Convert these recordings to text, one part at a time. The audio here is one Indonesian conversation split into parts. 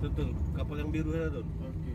Tuh, kapal yang biru ada tuh. Oke.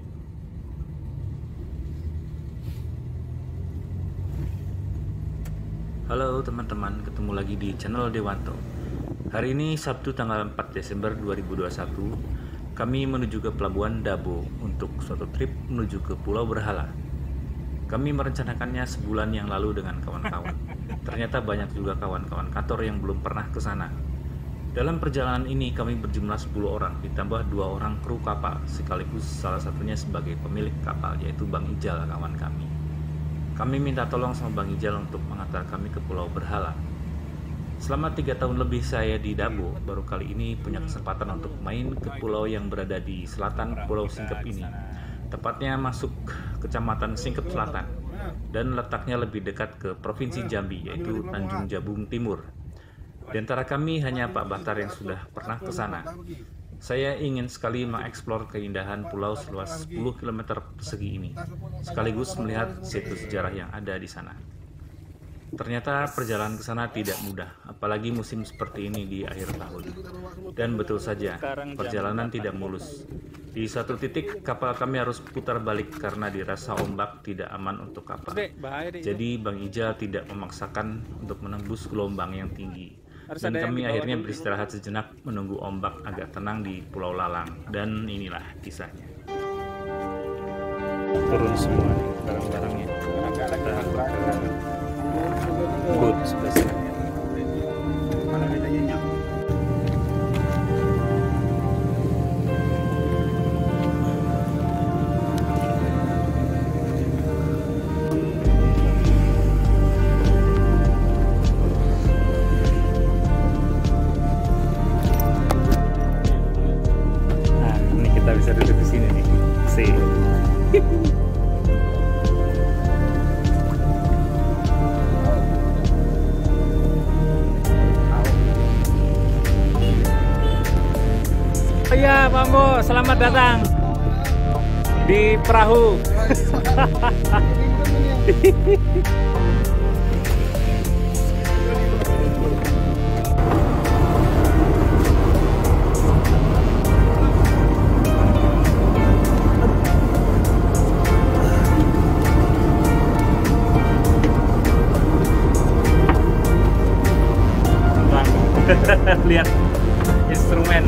Halo teman-teman, ketemu lagi di channel Dewanto. Hari ini Sabtu tanggal 4 Desember 2021, kami menuju ke Pelabuhan Dabo untuk suatu trip menuju ke Pulau Berhala. Kami merencanakannya sebulan yang lalu dengan kawan-kawan. Ternyata banyak juga kawan-kawan kantor yang belum pernah ke sana. Dalam perjalanan ini kami berjumlah 10 orang, ditambah 2 orang kru kapal, sekaligus salah satunya sebagai pemilik kapal, yaitu Bang Ijal, kawan kami. Kami minta tolong sama Bang Ijal untuk mengantar kami ke Pulau Berhala. Selama 3 tahun lebih saya di Dabo, baru kali ini punya kesempatan untuk main ke pulau yang berada di selatan Pulau Singkep ini. Tepatnya masuk Kecamatan Singkep Selatan, dan letaknya lebih dekat ke Provinsi Jambi, yaitu Tanjung Jabung Timur. Di antara kami hanya Pak Batar yang sudah pernah ke sana. Saya ingin sekali mengeksplor keindahan pulau seluas 10 km persegi ini, sekaligus melihat situs sejarah yang ada di sana. Ternyata perjalanan ke sana tidak mudah, apalagi musim seperti ini di akhir tahun. Dan betul saja, perjalanan tidak mulus. Di satu titik, kapal kami harus putar balik karena dirasa ombak tidak aman untuk kapal. Jadi Bang Ijal tidak memaksakan untuk menembus gelombang yang tinggi. Dan kami akhirnya beristirahat sejenak menunggu ombak agak tenang di Pulau Lalang. Dan inilah kisahnya. Turun semua nih barang-barangnya. Boot sebelah sana. Nah, ini kita bisa duduk di sini nih. See. Iya, Pak Ambo, selamat datang di perahu. Lihat instrumen.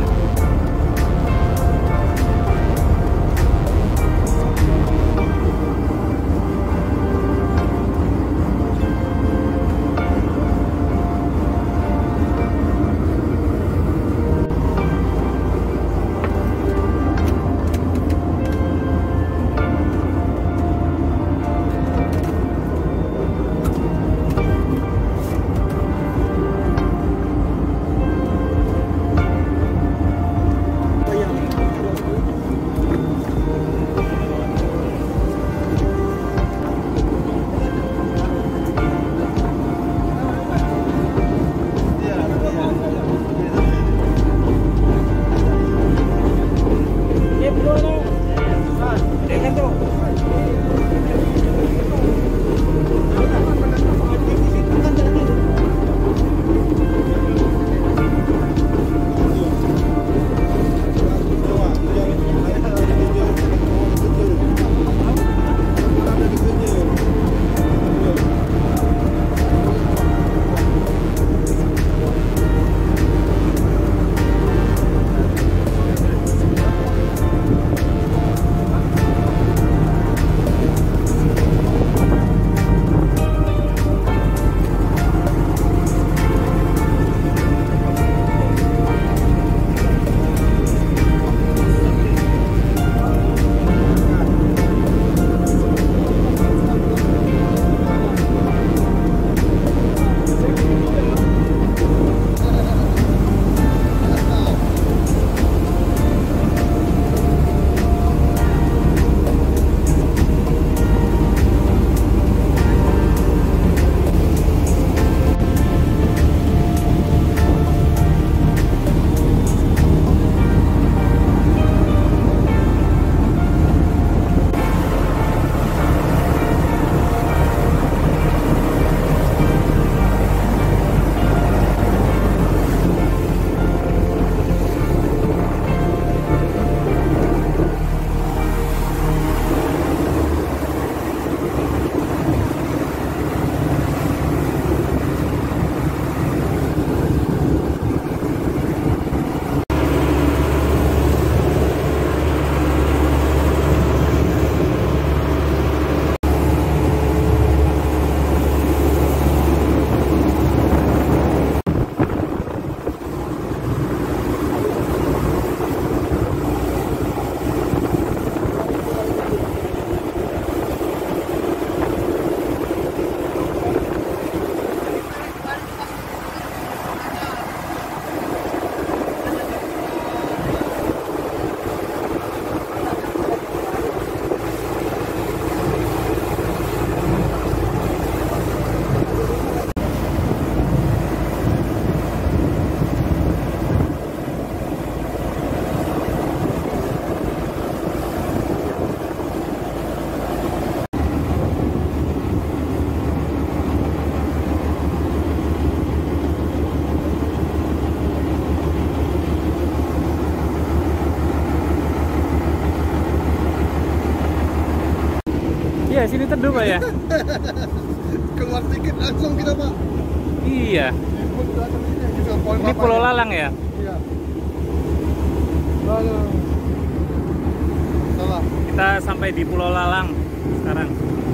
ya, sini teduh Pak ya. Keluar dikit langsung kita Pak. Iya. Ini Pulau Lalang ya? Iya. Lalu. Salah. Kita sampai di Pulau Lalang sekarang.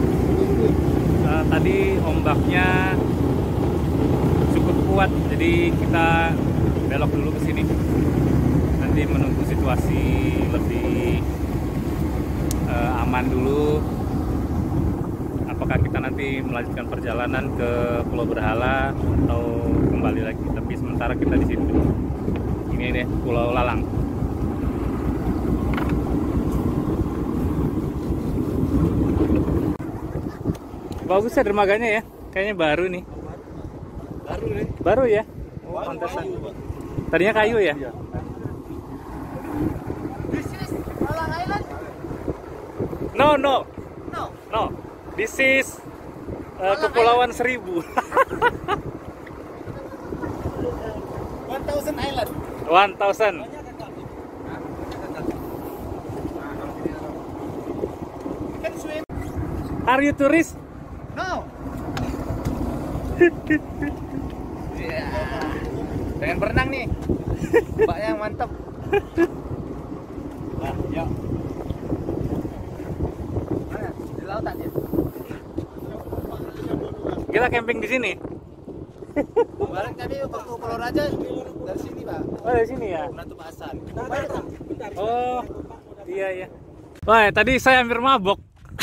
Tadi ombaknya cukup kuat, jadi kita belok dulu ke sini. Nanti menunggu situasi lebih aman dulu. Apakah kita nanti melanjutkan perjalanan ke Pulau Berhala atau kembali lagi? Tapi sementara kita di sini dulu. Ini deh Pulau Lalang. Bagus ya dermaganya ya, kayaknya baru nih. Baru nih. Baru ya? Pantesan. Tadinya kayu ya? Iya. This is Malang Island? No, no, No. no. This is Kepulauan Seribu. 1000 Island. 1000. Can swim? Are you tourist? No. Pengen berenang nih. Mbaknya yang mantap. Nah, yuk. Mana? Di laut aja. Kita camping di sini. Kemarin tadi waktu Pulau Raja dari sini, Pak. Oh, dari sini ya? Menantu Pak Hasan. Oh, iya iya. Wah, tadi saya hampir mabok.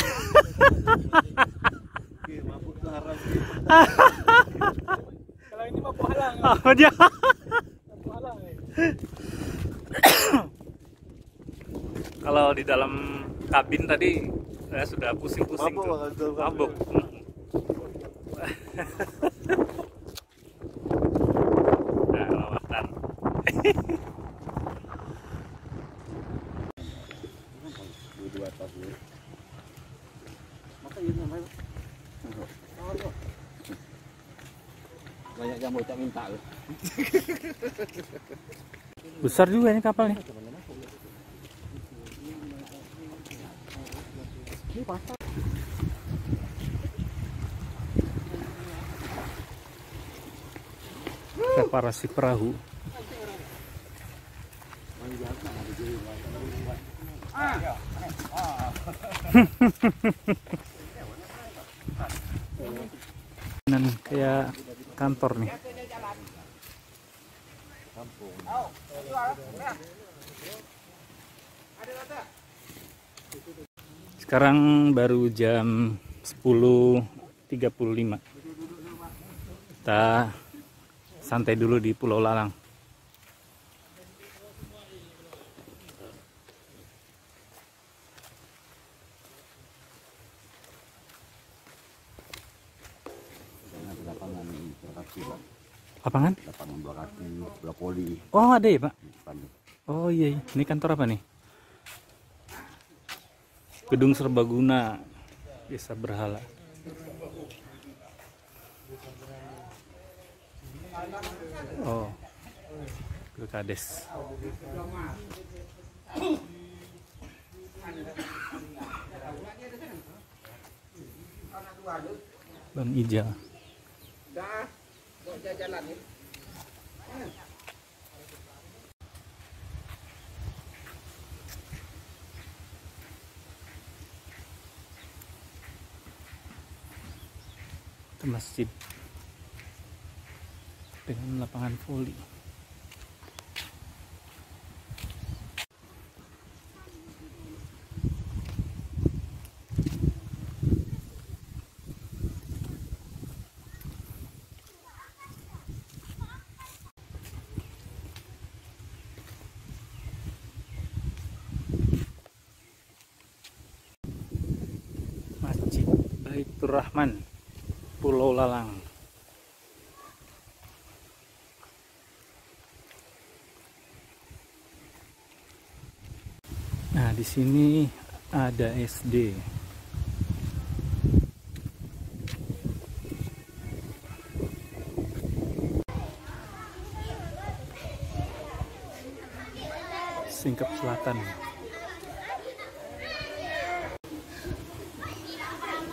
Mabuk ke arah Kalau ini mah halang. Oh, dia. Kalau di dalam kabin tadi saya sudah pusing-pusing Mabok, tuh. Pak. Mabok. Nah, lawatan. dua tas dulu. Maka ini namanya. Banyak yang bocah minta loh. Besar juga ini kapalnya. Reparasi perahu. Dan kayak kantor nih. Sekarang baru jam 10.35. Kita santai dulu di Pulau Lalang. Lapangan? Lapangan dua kaki, bola voli. Oh, ada ya, Pak? Oh iya, iya. Ini kantor apa nih? Gedung Serbaguna Desa Berhala. Oh, Pilkades. Bang Ijal. Itu masjid dengan lapangan voli. Masjid Baitur Rahman, Pulau Lalang. Nah, di sini ada SD. Singkep Selatan.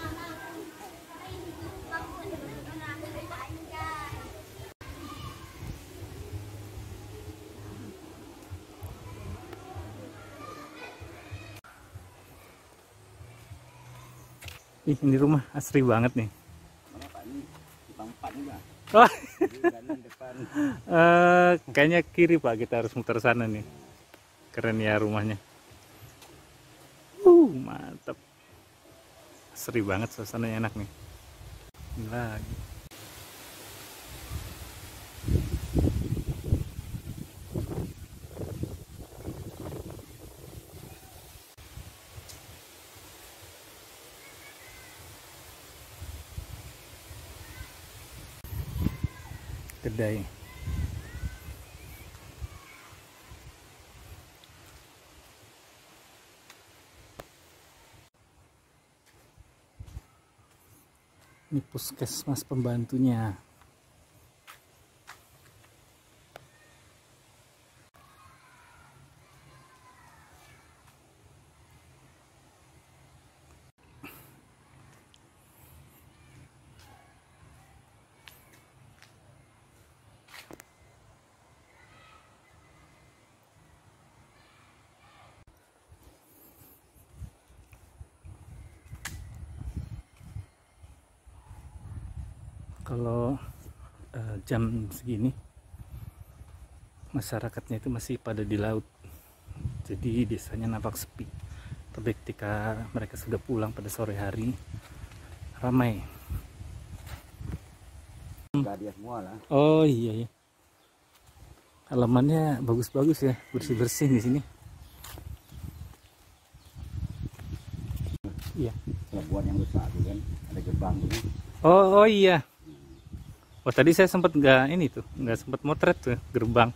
Ih, ini rumah asri banget nih. Mana Pak ini? Tukang 4 nih Pak. Wah, Di kanan depan. kayaknya kiri Pak, kita harus muter sana nih. Keren ya rumahnya. Mantap. Asri banget, suasananya enak nih. Ini lagi. Kedai. Ini puskesmas pembantunya. Kalau jam segini masyarakatnya itu masih pada di laut, jadi desanya nampak sepi. Tapi ketika mereka sudah pulang pada sore hari, ramai. Enggak dia semua lah. Oh iya ya, halamannya bagus-bagus ya, bersih-bersih di sini. Iya. Pelabuhan yang besar tuh kan, ada gerbang tuh. Oh iya. Oh tadi saya sempat nggak sempat motret tuh gerbang.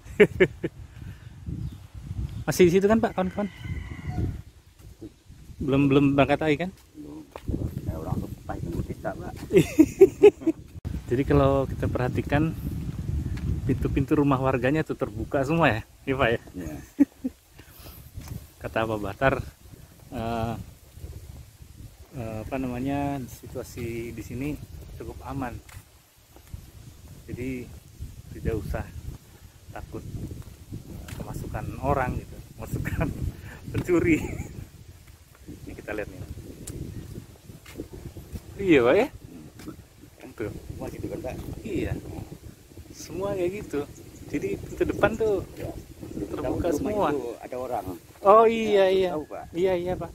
Masih di situ kan Pak, kawan-kawan? Belum berangkat lagi kan? Belum. Kayak orang kepai tunggu kita Pak. Jadi kalau kita perhatikan pintu-pintu rumah warganya tuh terbuka semua ya, iya Pak ya. Iya. Kata Pak Bahtar, apa namanya, situasi di sini cukup aman. Jadi tidak usah takut kemasukan orang gitu, kemasukan pencuri. Ini kita lihat nih. Iya Pak ya. Tuh. Semua gitu kan Pak. Iya. Semua kayak gitu. Jadi pintu depan tuh terbuka Tahu semua. itu ada orang. Oh iya iya. Tahu Pak. Iya iya Pak.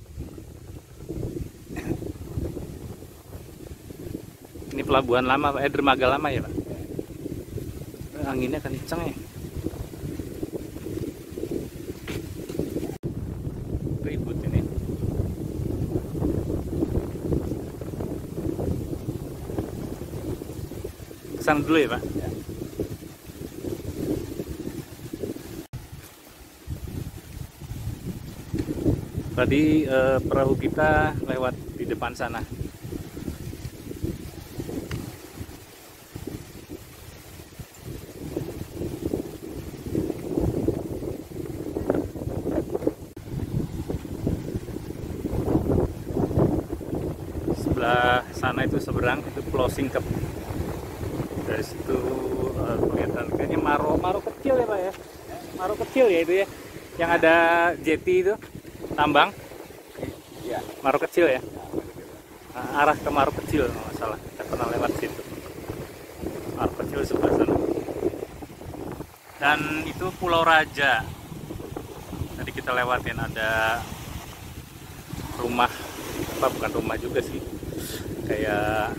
Ini pelabuhan lama Pak, dermaga lama ya Pak. Anginnya kenceng ya. Ribut ini. Kesana dulu ya Pak. Ya. Tadi perahu kita lewat di depan sana. Sebelah sana itu seberang itu Pulau Singkep. Dari situ kelihatan kayaknya maro kecil ya Pak ya. Maro kecil ya itu ya. Yang ada jeti itu, tambang. Iya. Maro kecil ya. Arah ke Maro kecil kalau nggak salah. Kita pernah lewat situ. Maro kecil sebelah sana. Dan itu Pulau Raja. Tadi kita lewatin ada rumah, apa bukan rumah juga sih, kayak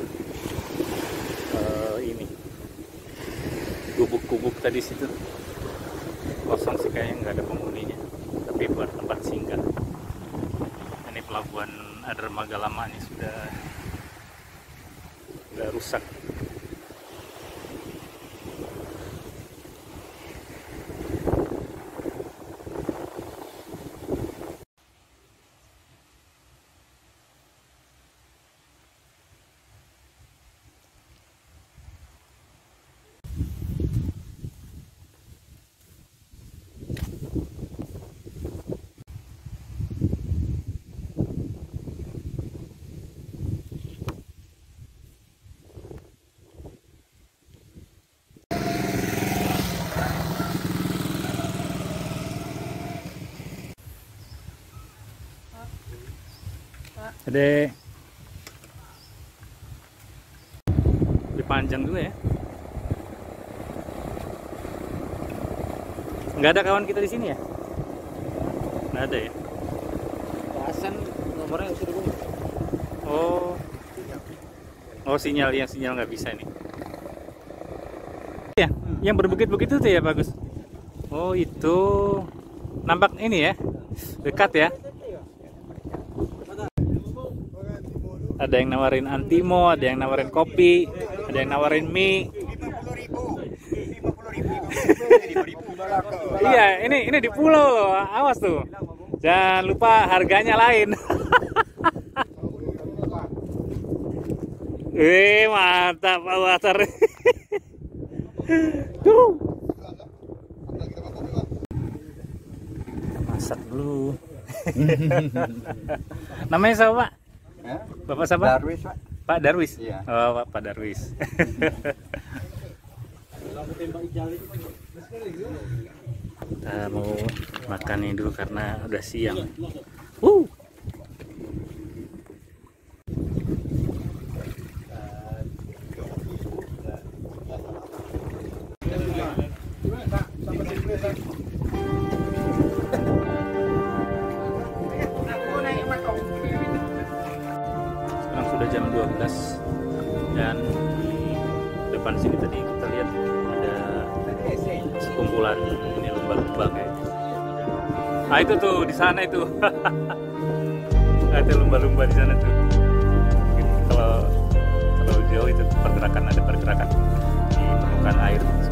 ini gubuk-gubuk tadi situ kosong sih, kayaknya nggak ada penghuninya, tapi buat tempat singgah. Ini pelabuhan dermaga lama ini sudah rusak. Ade, panjang juga ya. Nggak ada kawan kita di sini ya? Nggak ada ya? Hasan nomornya sudah dulu. Oh sinyal nggak bisa ini. Ya, yang berbukit-bukit itu tuh ya bagus. Oh itu nampak ini ya, dekat ya. Ada yang nawarin antimo, ada yang nawarin kopi, ada yang nawarin mie. 50.000. Iya, ini di pulau loh, awas tuh. Jangan lupa harganya lain. Mantap Pak Wasar. Tuh. Masak dulu. Namanya siapa, Pak? Bapak siapa? Darwis, Pak. Pak Darwis. Iya. Oh, Pak Darwis. Kita mau makan ini dulu karena udah siang. Sekarang sudah jam 12 dan di depan sini tadi kita lihat ada sekumpulan ini lumba-lumba kayaknya. Ah itu tuh di sana itu. Ada lumba-lumba di sana tuh. Mungkin kalau jauh itu ada pergerakan di permukaan air.